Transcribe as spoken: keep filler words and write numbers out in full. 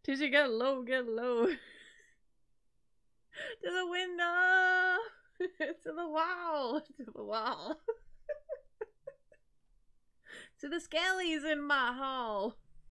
Cause you get low, get low. To the window! To the wall! To the wall! To the skellies in my hall!